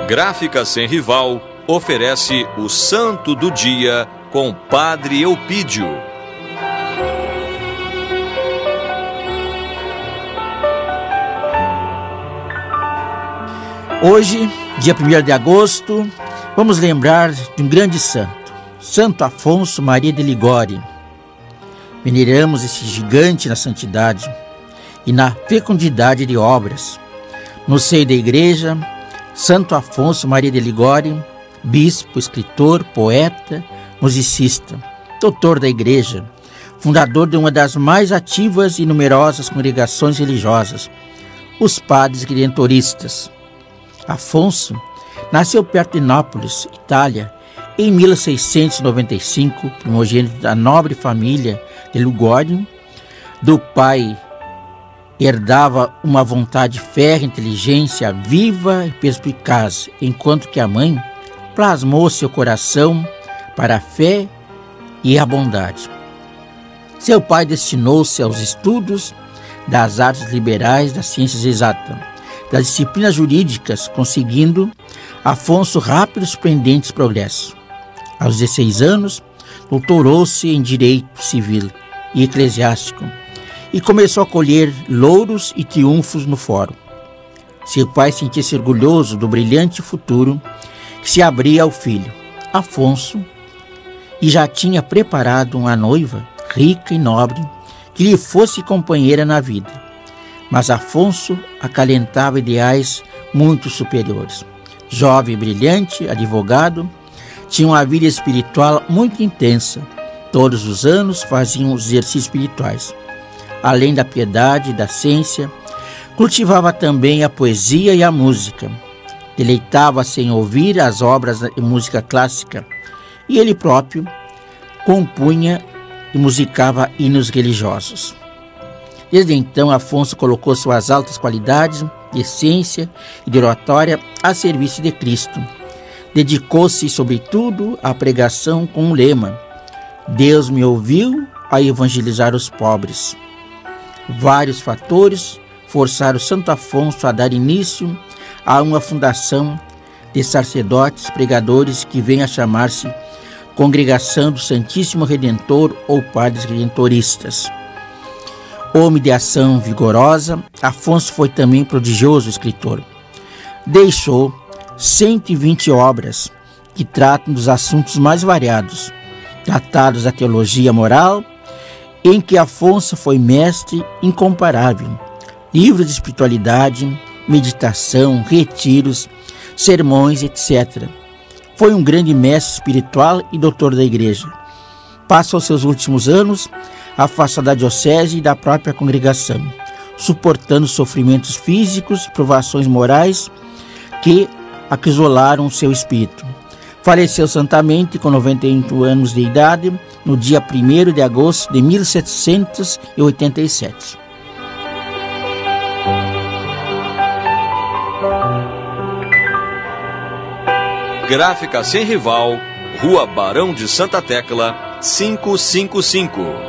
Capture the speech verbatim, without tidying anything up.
Gráfica Sem Rival oferece o Santo do Dia com Padre Eupídio. Hoje, dia primeiro de agosto, vamos lembrar de um grande santo, Santo Afonso Maria de Ligório. Veneramos esse gigante na santidade e na fecundidade de obras. No seio da Igreja, Santo Afonso Maria de Ligório, bispo, escritor, poeta, musicista, doutor da Igreja, fundador de uma das mais ativas e numerosas congregações religiosas, os Padres Redentoristas. Afonso nasceu perto de Nápoles, Itália, em mil seiscentos e noventa e cinco, primogênito da nobre família de Ligório. Do pai herdava uma vontade férrea, inteligência viva e perspicaz, enquanto que a mãe plasmou seu coração para a fé e a bondade. Seu pai destinou-se aos estudos das artes liberais, das ciências exatas, das disciplinas jurídicas, conseguindo Afonso rápido e surpreendentes progressos. Aos dezesseis anos, doutorou-se em Direito Civil e Eclesiástico e começou a colher louros e triunfos no fórum. Seu pai sentia-se orgulhoso do brilhante futuro que se abria ao filho, Afonso, e já tinha preparado uma noiva rica e nobre que lhe fosse companheira na vida. Mas Afonso acalentava ideais muito superiores. Jovem e brilhante, advogado, tinha uma vida espiritual muito intensa. Todos os anos faziam os exercícios espirituais. Além da piedade e da ciência, cultivava também a poesia e a música. Deleitava-se em ouvir as obras de música clássica e ele próprio compunha e musicava hinos religiosos. Desde então, Afonso colocou suas altas qualidades de ciência e de oratória a serviço de Cristo. Dedicou-se, sobretudo, à pregação com o lema: Deus me ouviu a evangelizar os pobres. Vários fatores forçaram Santo Afonso a dar início a uma fundação de sacerdotes pregadores que vem a chamar-se Congregação do Santíssimo Redentor ou Padres Redentoristas. Homem de ação vigorosa, Afonso foi também prodigioso escritor. Deixou cento e vinte obras que tratam dos assuntos mais variados, tratados da teologia moral, em que Afonso foi mestre incomparável, livros de espiritualidade, meditação, retiros, sermões, etcétera. Foi um grande mestre espiritual e doutor da Igreja. Passou seus últimos anos afastado da diocese e da própria congregação, suportando sofrimentos físicos e provações morais que acrisolaram seu espírito. Faleceu santamente com noventa e um anos de idade no dia primeiro de agosto de mil setecentos e oitenta e sete. Gráfica Sem Rival, Rua Barão de Santa Tecla, quinhentos e cinquenta e cinco.